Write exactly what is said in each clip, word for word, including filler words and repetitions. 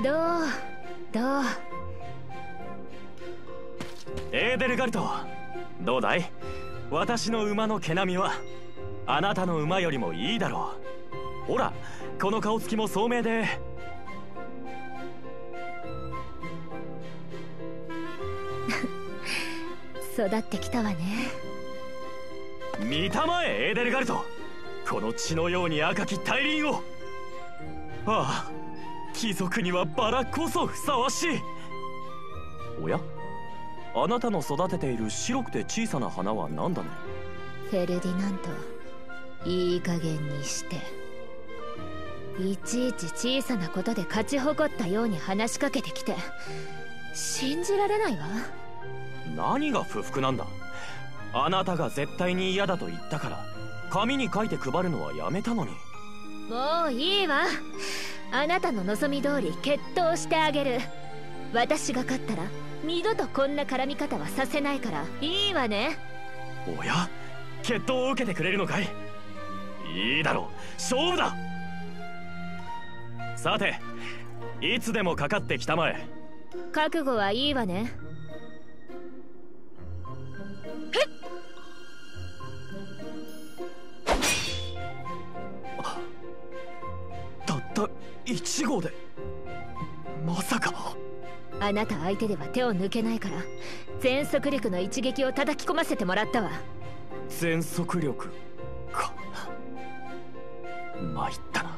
どうどうエーデルガルト、どうだい？私の馬の毛並みはあなたの馬よりもいいだろう。ほら、この顔つきも聡明で。 育ってきたわね。 見たまえエーデルガルト、この血のように赤き大輪を。ああ、貴族にはバラこそふさわしい。おや、あなたの育てている白くて小さな花は何だね？ フェルディナント、いい加減にして。いちいち小さなことで勝ち誇ったように話しかけてきて信じられないわ。 何が不服なんだ？あなたが絶対に嫌だと言ったから紙に書いて配るのはやめたのに。 もういいわ。あなたの望み通り決闘してあげる。私が勝ったら二度とこんな絡み方はさせないからいいわね。 おや、決闘を受けてくれるのかい？いいだろう、勝負だ。さて、いつでもかかってきたまえ。 覚悟はいいわね。 たったいち号で、まさか。 あなた相手では手を抜けないから全速力の一撃を叩き込ませてもらったわ。 全速力か。参ったな。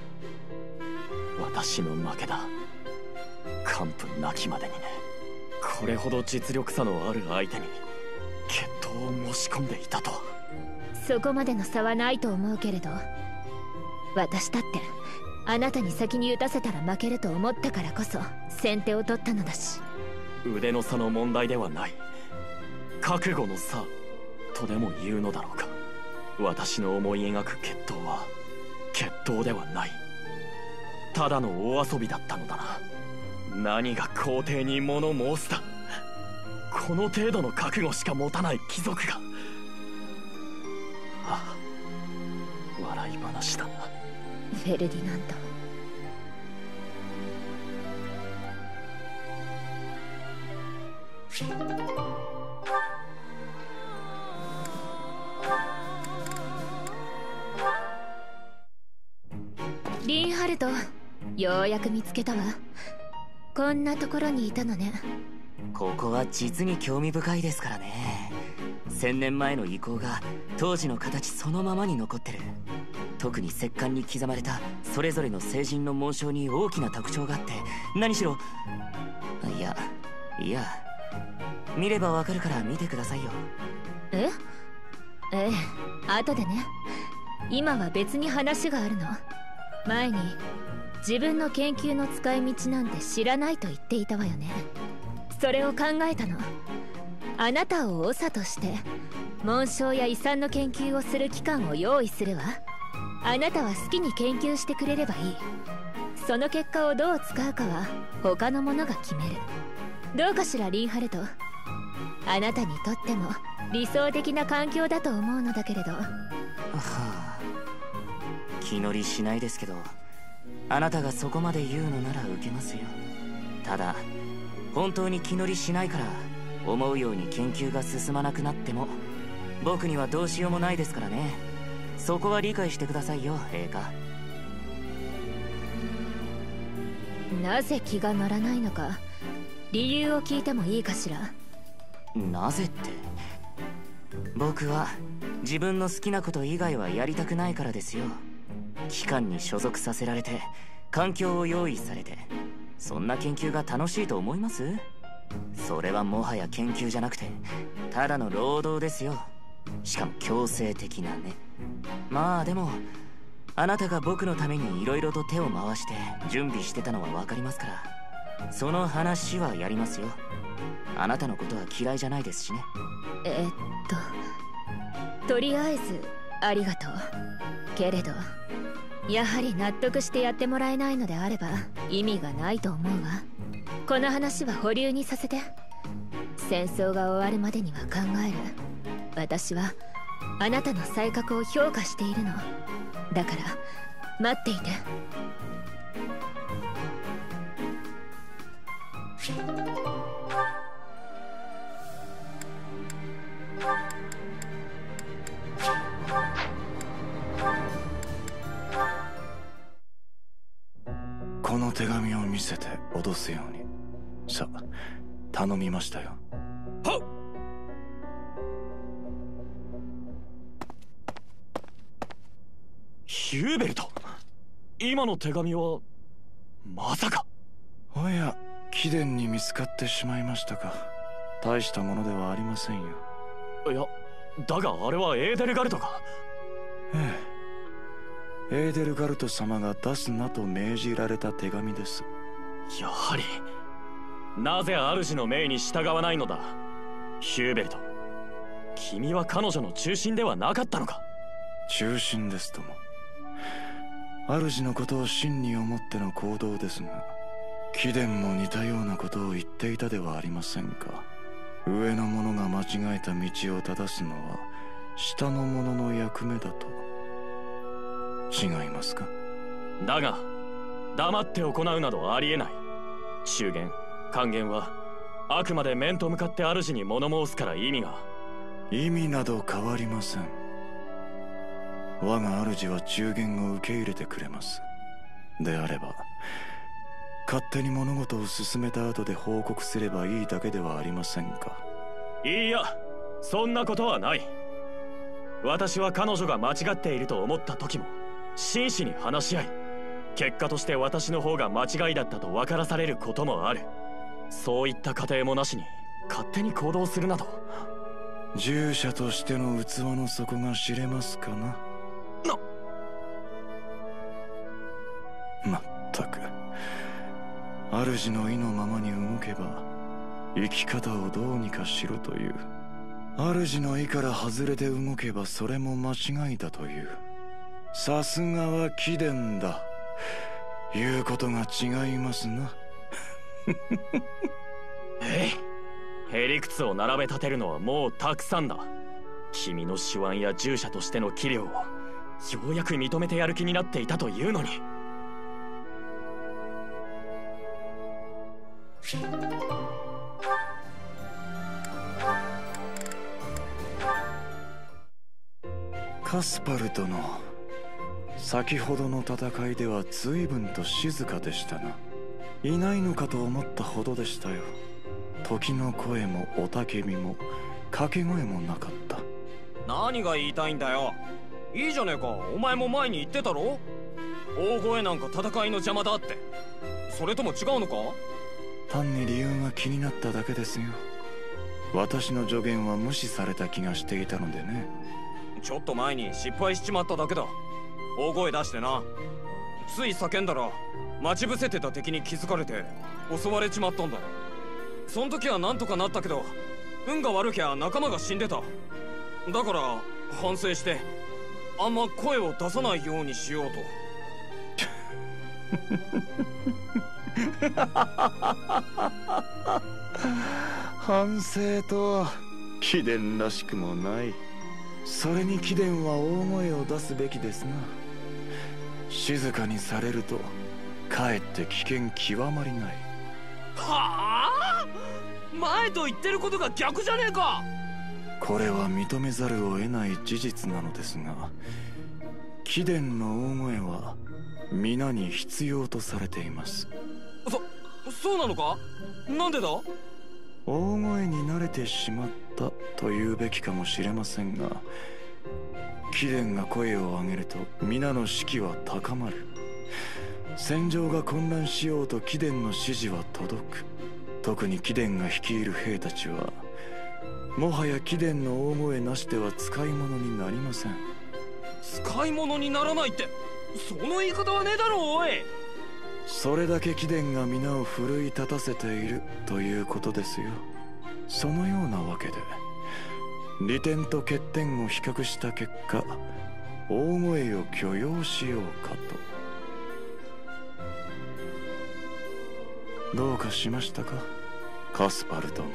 私の負けだ。完膚なきまでにね。これほど実力差のある相手に決闘を申し込んでいたとは。 そこまでの差はないと思うけれど、私だってあなたに先に打たせたら負けると思ったからこそ先手を取ったのだし。 腕の差の問題ではない、覚悟の差とでも言うのだろうか。私の思い描く決闘は決闘ではない、ただの大遊びだったのだな。何が皇帝に物申すだ。この程度の覚悟しか持たない貴族が。ああ、笑い話だな。 フェルディナント、リンハルト、ようやく見つけたわ。こんなところにいたのね。 ここは実に興味深いですからね。千年前の遺構が当時の形そのままに残ってる。特に石棺に刻まれたそれぞれの聖人の紋章に大きな特徴があって、何しろ、いやいや見ればわかるから見てくださいよ。 えええ、後でね。今は別に話があるの。前に自分の研究の使い道なんて知らないと言っていたわよね。それを考えたの。あなたを長として紋章や遺産の研究をする機関を用意するわ。あなたは好きに研究してくれればいい。その結果をどう使うかは他の者が決める。どうかしらリンハルト。あなたにとっても理想的な環境だと思うのだけれど。はあ、気乗りしないですけど、あなたがそこまで言うのなら受けますよ。ただ本当に気乗りしないから思うように研究が進まなくなっても僕にはどうしようもないですからね。そこは理解してくださいよ、陛下。 なぜ気が乗らないのか理由を聞いてもいいかしら。 なぜって、僕は自分の好きなこと以外はやりたくないからですよ。機関に所属させられて環境を用意されて、そんな研究が楽しいと思います？それはもはや研究じゃなくてただの労働ですよ。しかも強制的なね。まあでもあなたが僕のために色々と手を回して準備してたのは分かりますから、その話はやりますよ。あなたのことは嫌いじゃないですしね。 えっととりあえずありがとうけれど、やはり納得してやってもらえないのであれば意味がないと思うわ。この話は保留にさせて。戦争が終わるまでには考える。私はあなたの才覚を評価しているのだから待っていて。 この手紙を見せて脅すように。さあ、頼みましたよ。 はっ。ヒューベルト、今の手紙はまさか。 おや、貴殿に見つかってしまいましたか。大したものではありませんよ。 いや、だがあれはエーデルガルトが。 ええ、エーデルガルト様が出すなと命じられた手紙です。 やはりなぜ主の命に従わないのだ、ヒューベルト。君は彼女の中心ではなかったのか。 中心ですとも、主のことを真に思っての行動ですが、貴殿も似たようなことを言っていたではありませんか。上の者が間違えた道を正すのは下の者の役目だと。違いますか。 だが黙って行うなどありえない。中言還元はあくまで面と向かって主に物申すから意味が。 意味など変わりません。我が主は中言を受け入れてくれます。であれば勝手に物事を進めた後で報告すればいいだけではありませんか。 いいや、そんなことはない。私は彼女が間違っていると思った時も真摯に話し合い、結果として私の方が間違いだったと分からされることもある。そういった過程もなしに勝手に行動するなど。 従者としての器の底が知れますかな。 なまったく、主の意のままに動けば生き方をどうにかしろという、主の意から外れて動けばそれも間違いだという。さすがは貴殿だ。言うことが違いますな。 ええ、へりくつを並べ立てるのはもうたくさんだ。君の手腕や従者としての器量をようやく認めてやる気になっていたというのに。 カスパル殿、先ほどの戦いでは随分と静かでしたな。いないのかと思ったほどでしたよ。時の声も雄たけびも掛け声もなかった。 何が言いたいんだよ。いいじゃねえか、お前も前に言ってたろ。大声なんか戦いの邪魔だって。それとも違うのか。 単に理由が気になっただけですよ。私の助言は無視された気がしていたのでね。 ちょっと前に失敗しちまっただけだ。大声出してな。つい叫んだら待ち伏せてた敵に気づかれて襲われちまったんだよ。そん時はなんとかなったけど、運が悪きゃ仲間が死んでた。だから反省してあんま声を出さないようにしようと。 反省とは貴殿らしくもない。それに貴殿は大声を出すべきですな。静かにされるとかえって危険極まりない。 はあ、前と言ってることが逆じゃねえか。 これは認めざるを得ない事実なのですが、貴殿の大声は皆に必要とされています。 そ、そうなのか。なんでだ。 大声に慣れてしまったと言うべきかもしれませんが、貴殿が声を上げると皆の士気は高まる。戦場が混乱しようと貴殿の指示は届く。特に貴殿が率いる兵たちはもはや貴殿の大声なしでは使い物になりません。 使い物にならないって、その言い方はねえだろおい。 それだけ貴殿が皆を奮い立たせているということですよ。そのようなわけで利点と欠点を比較した結果、大声を許容しようかと。どうかしましたか、カスパル殿。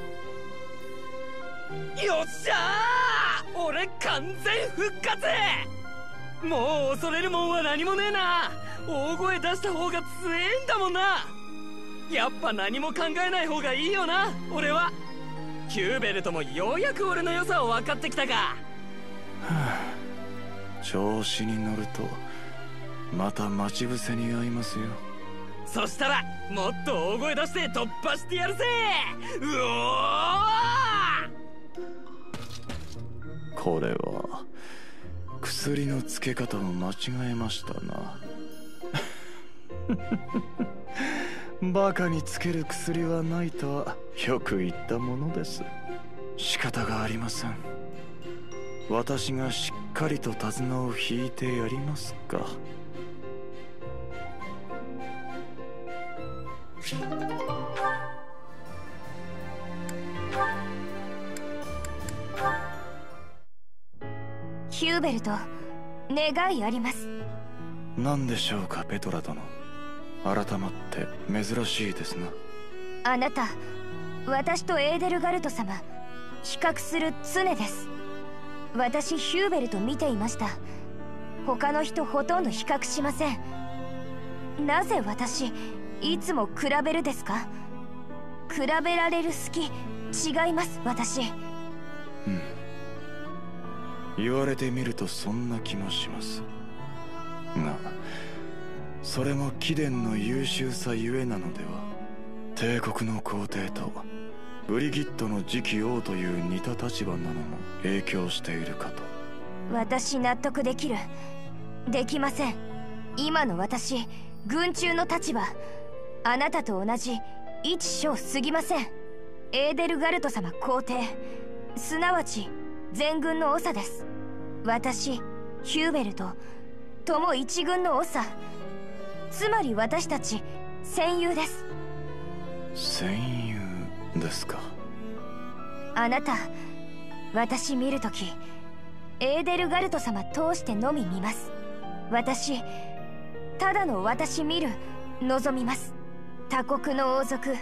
よっしゃー、俺完全復活。もう恐れるもんは何もねえな。大声出した方が強えんだもんな。 やっぱ何も考えない方がいいよな俺は。キューベルトもようやく俺の良さを分かってきたか。はあ、調子に乗るとまた待ち伏せに遭いますよ。 そしたらもっと大声出して突破してやるぜ。うおー！ これは薬のつけ方を間違えましたな。バカにつける薬はないとはよく言ったものです。仕方がありません。私がしっかりと手綱を引いてやりますか。 ヒューベルト、願いあります。 何でしょうかペトラ殿。改まって珍しいですな。 あなた、私とエーデルガルト様、比較する常です。私ヒューベルト見ていました。他の人ほとんど比較しません。なぜ私いつも比べるですか？比べられる好き違います。私、 うん、言われてみるとそんな気もしますが、それも貴殿の優秀さゆえなのでは。帝国の皇帝とブリギットの次期王という似た立場なのも影響しているかと。 私納得できる。できません。今の私、軍中の立場、あなたと同じ一将すぎません。エーデルガルト様皇帝、すなわち全軍の長です。私ヒューベルトとも一軍の長、つまり私たち戦友です。 戦友ですか。 あなた、私見るときエーデルガルト様通してのみ見ます。私、ただの私見る望みます。他国の王族、違う、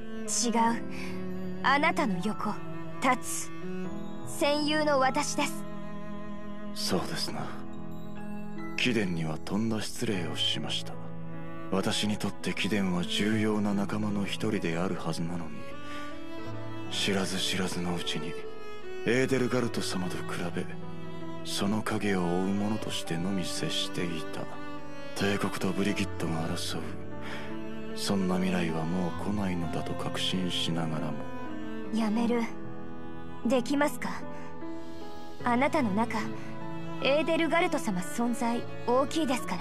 あなたの横立つ戦友の私です。 そうですな。貴殿にはとんだ失礼をしました。私にとって貴殿は重要な仲間の一人であるはずなのに、知らず知らずのうちにエーデルガルト様と比べ、その影を追う者としてのみ接していた。帝国とブリギットが争う、そんな未来はもう来ないのだと確信しながらも。 やめる。できますか？あなたの中、エーデルガルト様存在大きいですから。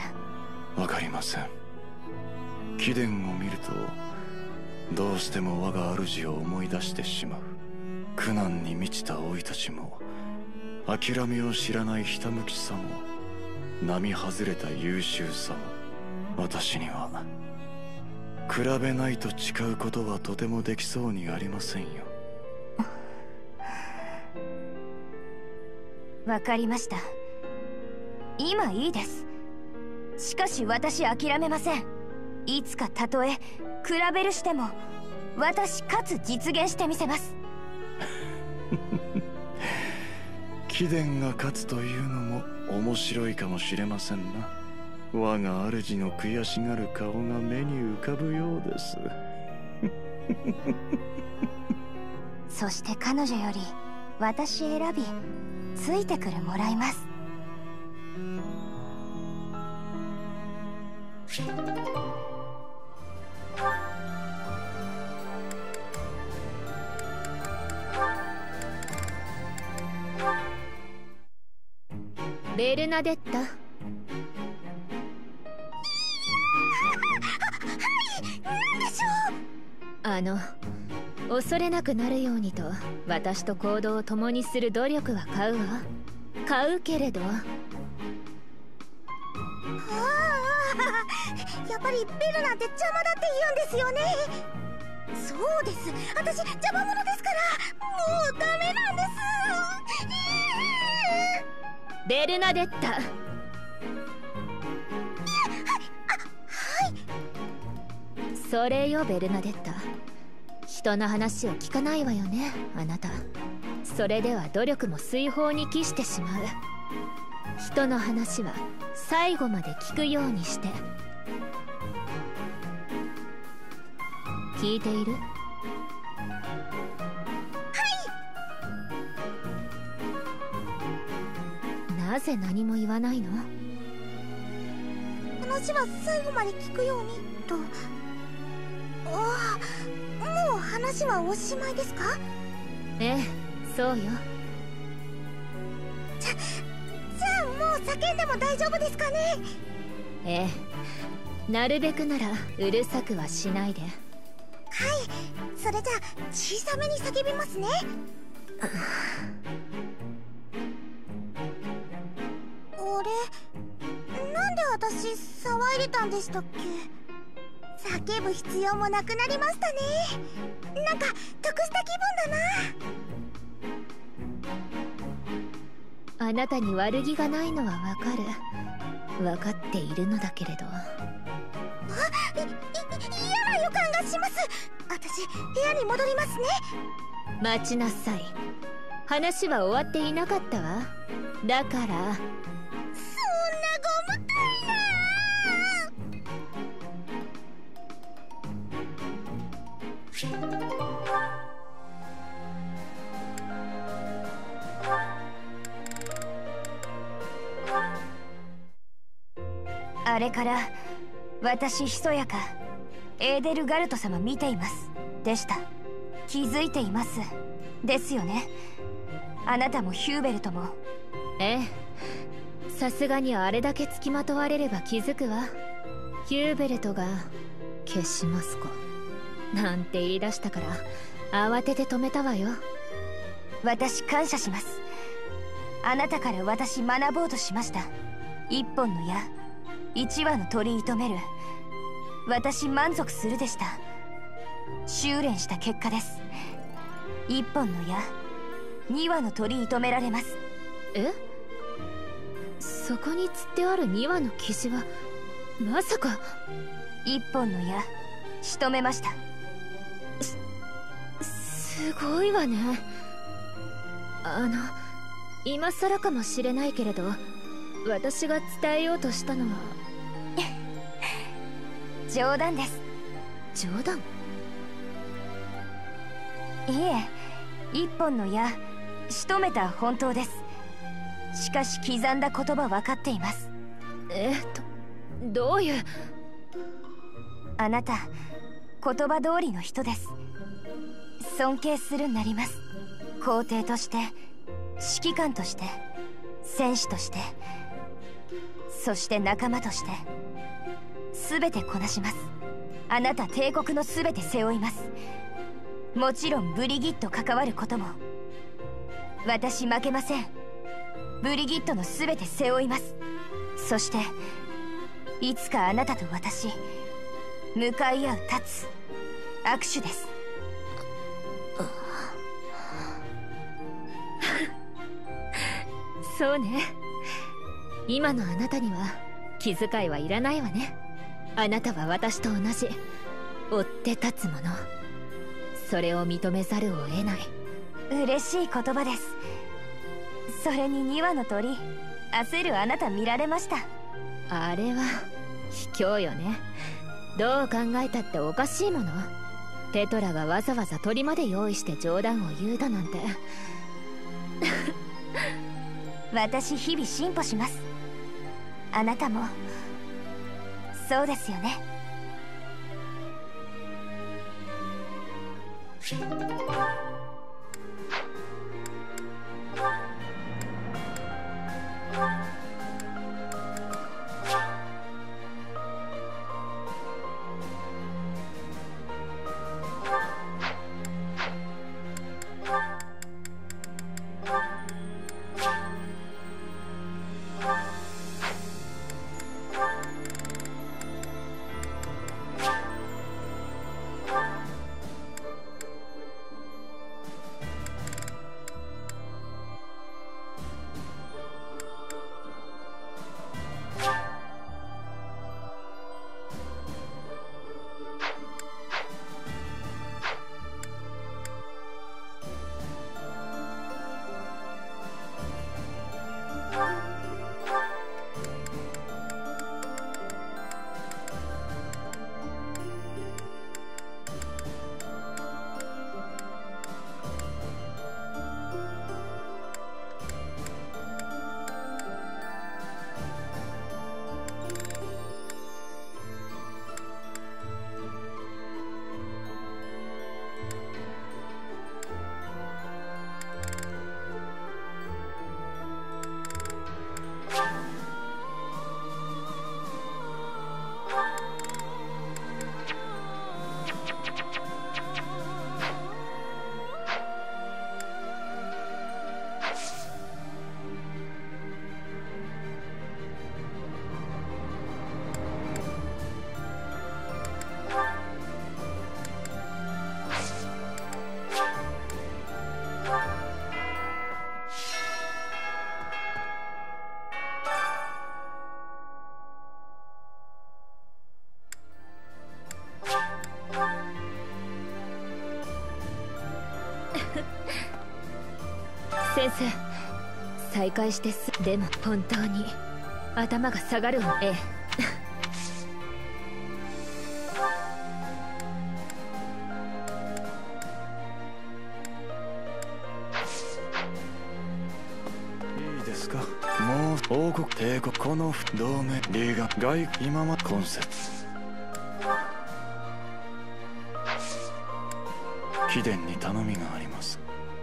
わかりません。貴殿を見るとどうしても我が主を思い出してしまう。苦難に満ちた老いたちも、諦めを知らないひたむきさも、並外れた優秀さも、私には比べないと誓うことはとてもできそうにありませんよ。 わかりました。今いいです。しかし私諦めません。いつかたとえ比べるしても、私かつ実現してみせます。 貴殿が勝つというのも面白いかもしれませんな。我が主の悔しがる顔が目に浮かぶようです。 そして彼女より私選びついてくるもらいます。 ベルナデッタ。あの、恐れなくなるようにと私と行動を共にする努力は買うわ。買うけれど。 ああ、やっぱりベルなんて邪魔だって言うんですよね。そうです、私邪魔者ですから、もうダメなんです。 ベルナデッタ。それよベルナデッタ。人の話を聞かないわよね、あなた。それでは努力も水泡に帰してしまう。人の話は最後まで聞くようにして。 聞いている？なぜ何も言わないの？ 話は最後まで聞くようにと。ああ、もう話はおしまいですか？ ええ、そうよ。 じゃ、じゃあもう叫んでも大丈夫ですかね？ ええ、なるべくならうるさくはしないで。 はい、それじゃあ小さめに叫びますね。あれ、なんで私騒いでたんでしたっけ？叫ぶ必要もなくなりましたね。なんか得した気分だな。あなたに悪気がないのはわかる。分かっているのだけれど。あ、 い、い、嫌な予感がします。私部屋に戻りますね。 待ちなさい。話は終わっていなかったわ。だから。そんなご無体な。 あれから私ひそやかエーデルガルト様見ていますでした。気づいていますですよね。あなたもヒューベルトも。 ええ、さすがにあれだけ付きまとわれれば気づくわ。ヒューベルトが消しますかなんて言い出したから慌てて止めたわよ。 私感謝します。あなたから私学ぼうとしました。一本の矢一羽の取り射止める。私満足するでした。修練した結果です。一本の矢二羽の鳥射止められます。 え？そこに釣ってある二羽のキジはまさか。 一本の矢仕留めました。 すすごいわね。あの今更かもしれないけれど、私が伝えようとしたのは冗談です。 冗談？ いえ、一本の矢仕留めた本当です。しかし刻んだ言葉分かっています。 えっとどういう。 あなた言葉通りの人です。尊敬するなります。皇帝として指揮官として戦士としてそして仲間として全てこなします。あなた帝国の全て背負います。もちろんブリギット関わることも。私負けません。ブリギットの全て背負います。そしていつかあなたと私向かい合う立つ握手です。 そうね。今のあなたには気遣いはいらないわね。あなたは私と同じ追って立つ者。それを認めざるを得ない。 嬉しい言葉です。それにに羽の鳥焦るあなた見られました。 あれは卑怯よね。どう考えたっておかしいもの。ペトラがわざわざ鳥まで用意して冗談を言うだなんて。 私日々進歩します。あなたもそうですよね。 先生、再会してす。でも本当に頭が下がるわ。ええ。 いいですか。もう王国帝国この同盟リーガ外今ま今節貴殿に頼みがあります。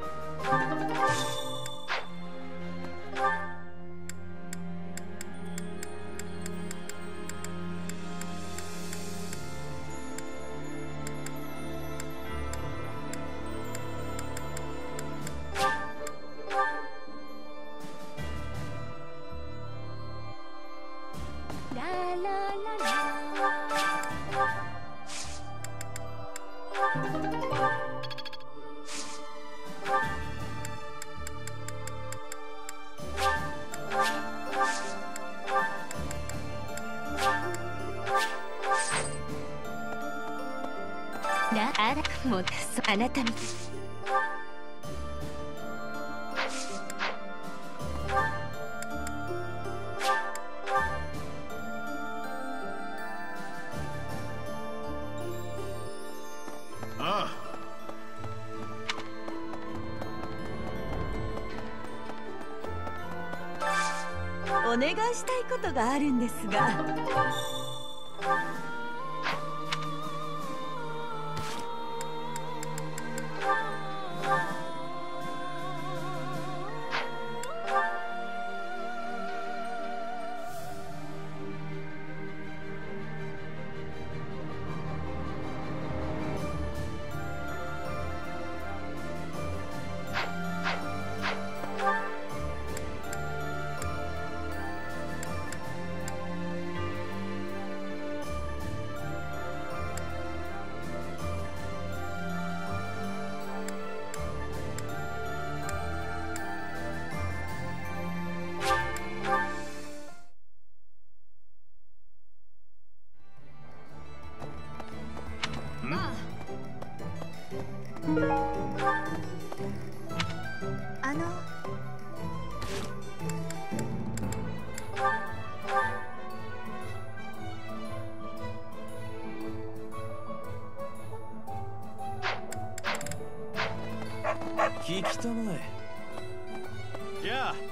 なあらもうそあなたみああ、お願いしたいことがあるんですが。 あの聞きたまえ。 やあ、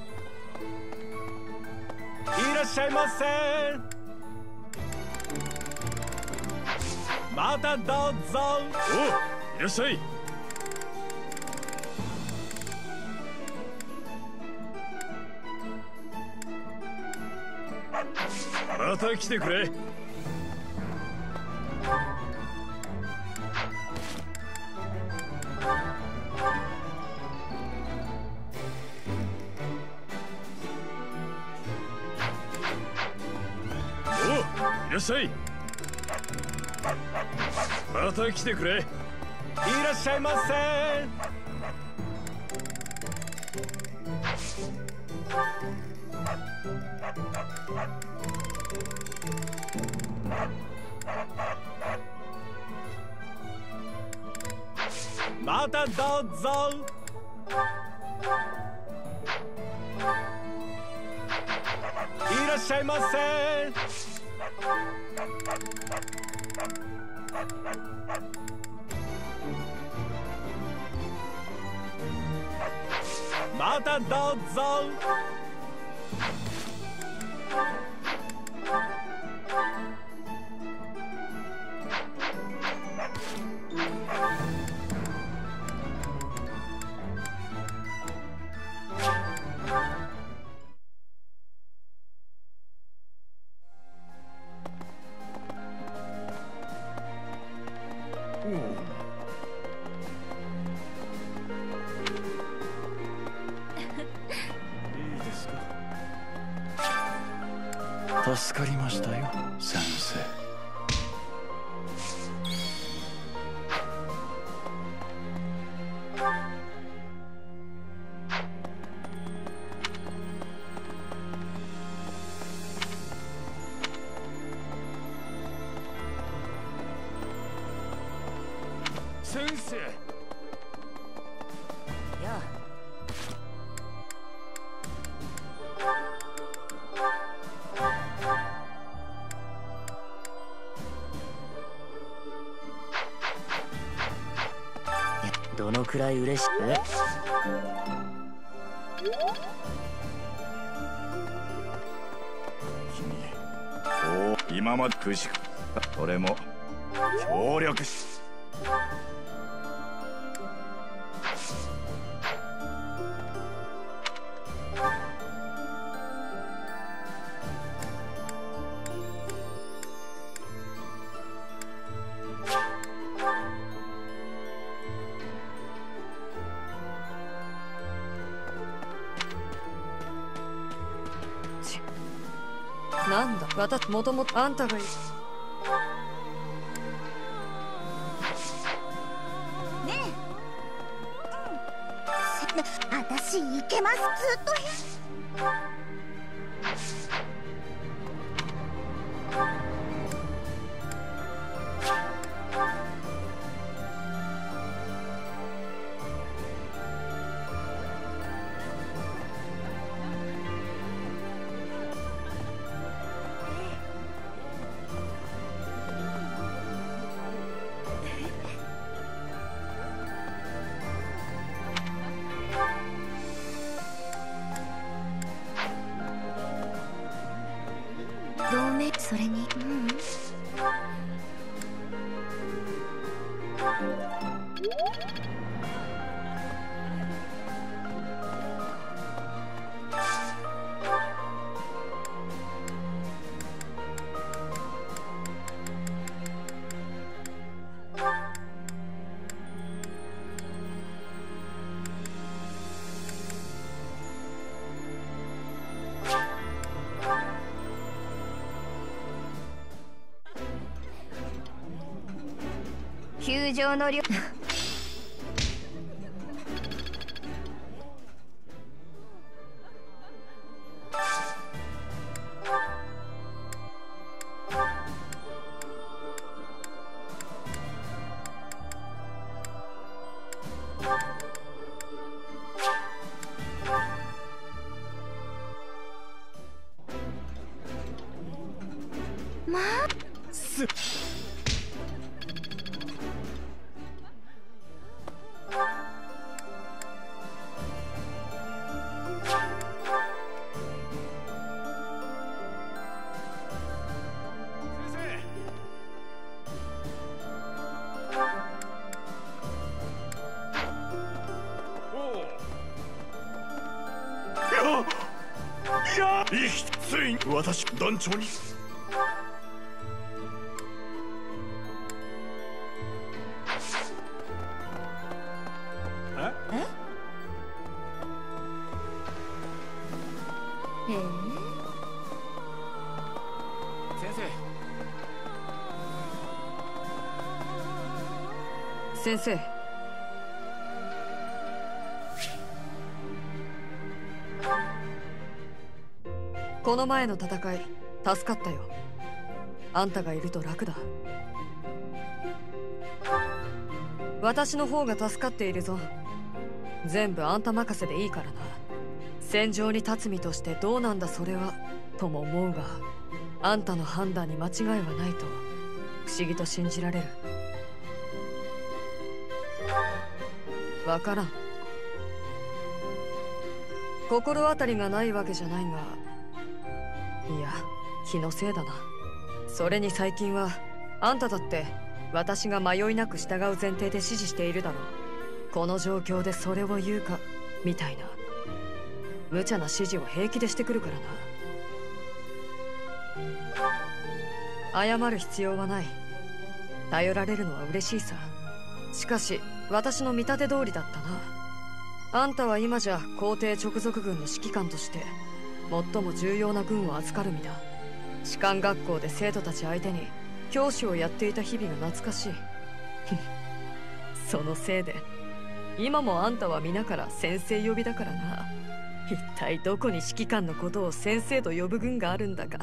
いらっしゃいませ。またどうぞ。おう、いらっしゃい。また来てくれ。おう、いらっしゃい。また来てくれ。いらっしゃいませ。またどうぞ。いらっしゃいませ。またどうぞ。 助かりましたよ、先生。 先生。 どのくらい嬉しい？え？ 君、お今までくしか俺も協力し。 なんだ、私もともとあんたがいい。 ねえ、うん、あたし行けます。ずっと同盟、それに、うん、球場の量まあすいや、いきつい私団長に。え？ え？へえ。 先生。 先生。この前の戦い助かったよ。あんたがいると楽だ。私の方が助かっているぞ。全部あんた任せでいいからな。戦場に立つ身としてどうなんだそれはとも思うが、あんたの判断に間違いはないと不思議と信じられる。わからん。心当たりがないわけじゃないが、いや、気のせいだな。それに最近はあんただって私が迷いなく従う前提で指示しているだろう。この状況でそれを言うかみたいな無茶な指示を平気でしてくるからな。謝る必要はない。頼られるのは嬉しいさ。しかし私の見立て通りだったな。あんたは今じゃ皇帝直属軍の指揮官として最も重要な軍を預かる身だ。士官学校で生徒たち相手に教師をやっていた日々が懐かしい。そのせいで今もあんたは皆から先生呼びだからな。一体どこに指揮官のことを先生と呼ぶ軍があるんだか。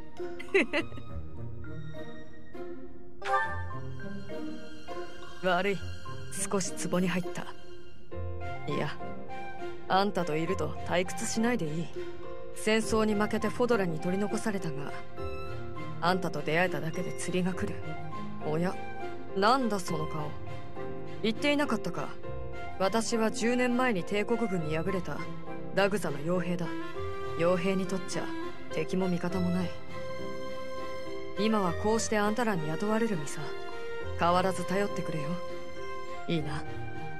悪い、少し壺に入った。いや、あんたといると退屈しないでいい。戦争に負けてフォドラに取り残されたが、あんたと出会えただけで釣りが来る。おや、なんだその顔。言っていなかったか。 私はじゅうねんまえに帝国軍に敗れたラグザの傭兵だ。傭兵にとっちゃ敵も味方もない。今はこうしてあんたらに雇われる身さ。変わらず頼ってくれよ。いいな。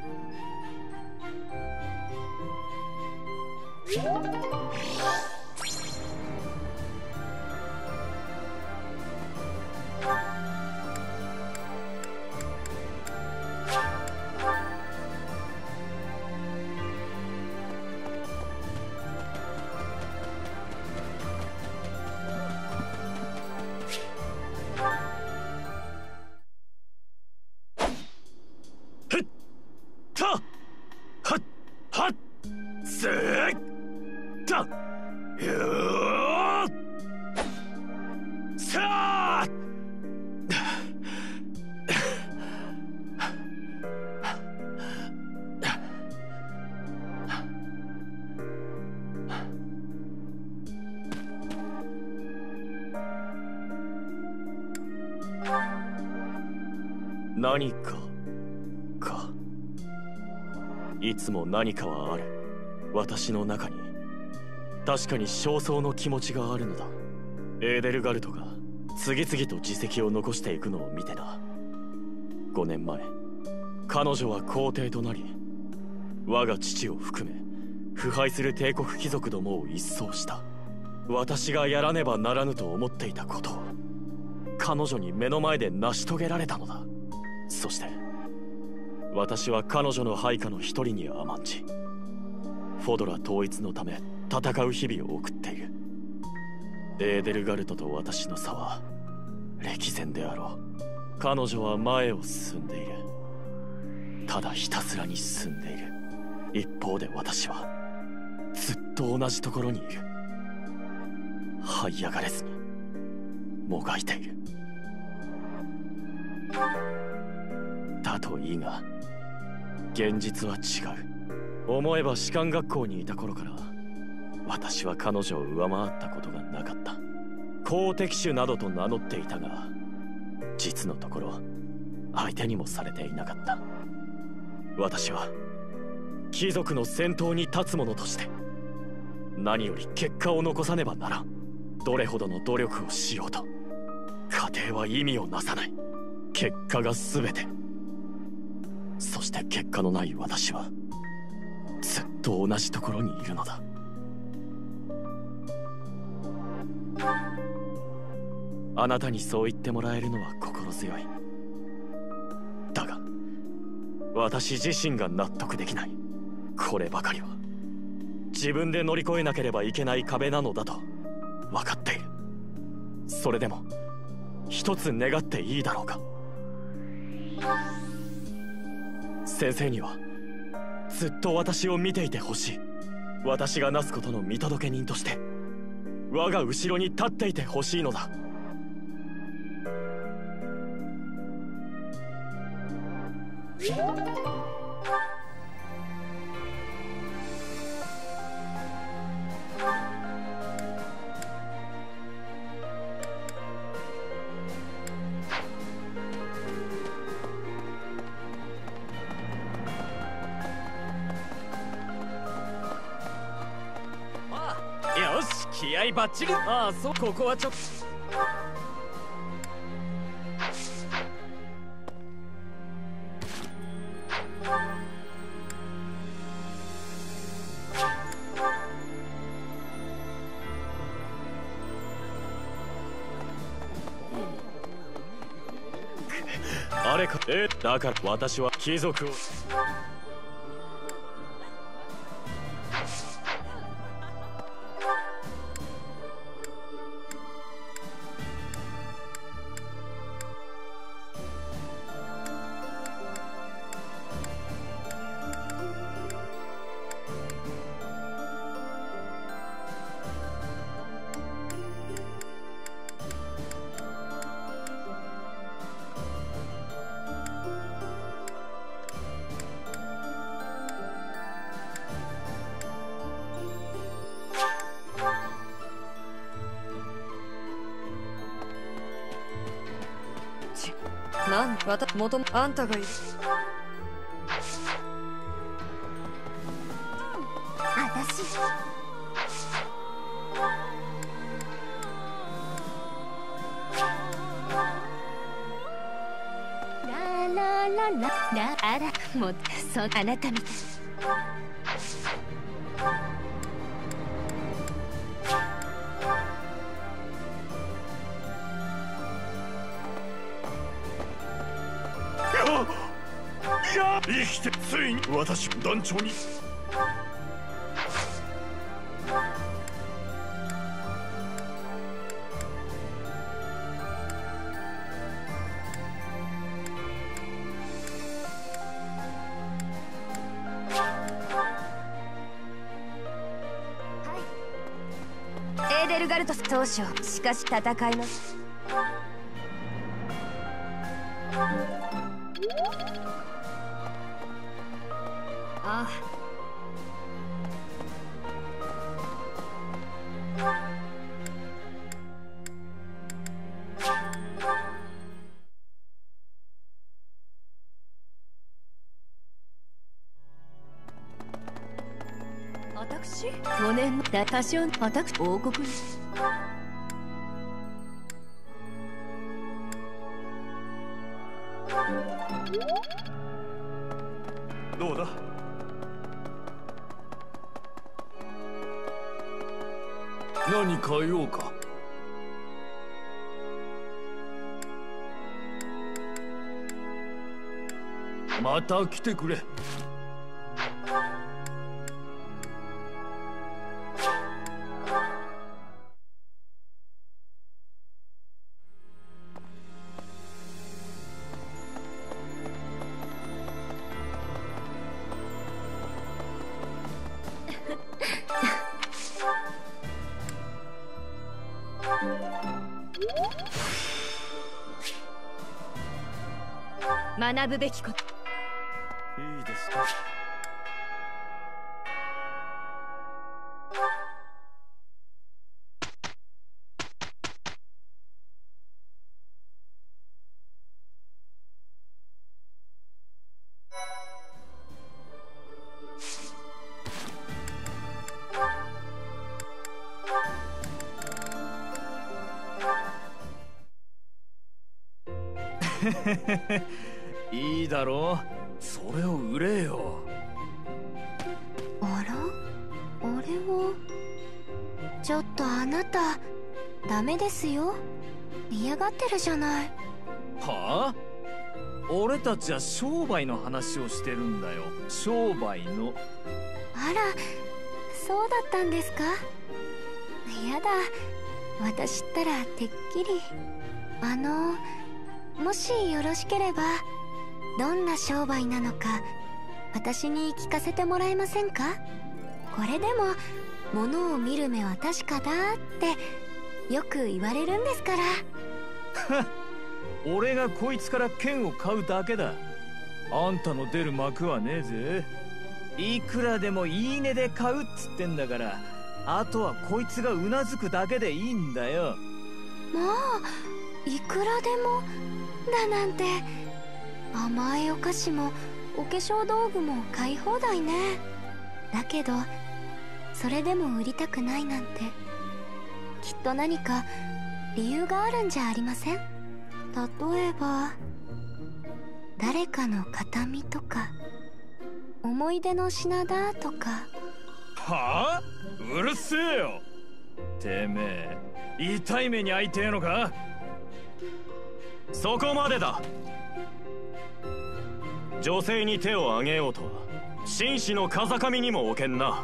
何かか。いつも何かはある。私の中に確かに焦燥の気持ちがあるのだ。エーデルガルトが次々と自責を残していくのを見てな。ごねんまえ彼女は皇帝となり、我が父を含め腐敗する帝国貴族どもを一掃した。私がやらねばならぬと思っていたことを彼女に目の前で成し遂げられたのだ。そして私は彼女の配下の一人に甘んじ、フォドラ統一のため戦う日々を送っている。エーデルガルトと私の差は歴然であろう。彼女は前を進んでいる。ただひたすらに進んでいる。一方で私はずっと同じところにいる。這い上がれずにもがいている。だといいが現実は違う。思えば士官学校にいた頃から私は彼女を上回ったことがなかった。好敵手などと名乗っていたが、実のところ相手にもされていなかった。私は貴族の先頭に立つ者として何より結果を残さねばならん。どれほどの努力をしようと過程は意味をなさない。結果が全て。そして結果のない私はずっと同じところにいるのだ。あなたにそう言ってもらえるのは心強い。だが私自身が納得できない。こればかりは自分で乗り越えなければいけない壁なのだと分かっている。それでも一つ願っていいだろうか。先生にはずっと私を見ていてほしい。私がなすことの見届け人として我が後ろに立っていてほしいのだ。 よし、気合いバッチリ。ああ、そう、ここはちょっと。 あれか。え、だから私は貴族を。 なんわたもともあんたがいる。 し。 ラララララあらもうそあなたみたい。 いや生きてついに私団長に。 エーデルガルトス当初、しかし戦いのああ。私ごねんだ多少私王国にどうだ。何変えようか。また来てくれ。 学ぶべきこと。 いいですか。いいだろう。それを売れよ。 あら、あれはちょっとあなたダメですよ。嫌がってるじゃない。 はあ？俺たちは商売の話をしてるんだよ。商売の。 あら、そうだったんですか。やだ、私ったらてっきり。あのもしよろしければどんな商売なのか私に聞かせてもらえませんか。これでも物を見る目は確かだってよく言われるんですから。 俺がこいつから剣を買うだけだ。あんたの出る幕はねえぜ。いくらでもいいねで買うっつってんだから、あとはこいつがうなずくだけでいいんだよ。 まあいくらでもだなんて。甘いお菓子もお化粧道具も買い放題ね。だけどそれでも売りたくないなんてきっと何か理由があるんじゃありません？例えば誰かの形見とか思い出の品だとか。 はあ？うるせえよ。てめえ痛い目に遭いてえのか？ そこまでだ。女性に手を挙げようとは紳士の風上にも置けんな。 あら、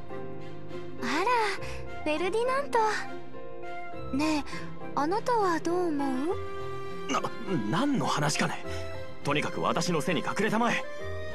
フェルディナント。ねえ、あなたはどう思う？ な、何の話かね。とにかく私の背に隠れたまえ。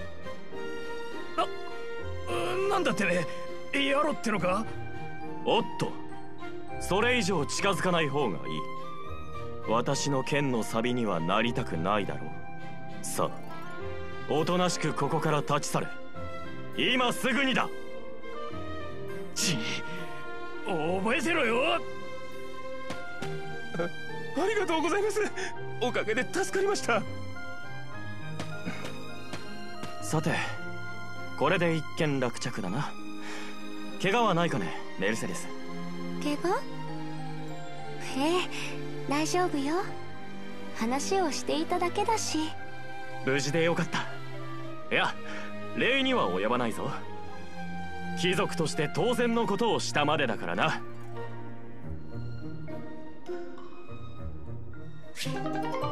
な、なんだってね、やろってのか？ おっと、それ以上近づかない方がいい。私の剣の錆にはなりたくないだろう。さあ、おとなしくここから立ち去れ。今すぐにだ。 ち、覚えてろよ。 ありがとうございます。おかげで助かりました。 さて、これで一件落着だな。 怪我はないかね、メルセデス。 怪我？ええ、大丈夫よ。話をしていただけだし。 無事でよかった。いや、礼には及ばないぞ。貴族として当然のことをしたまでだからな。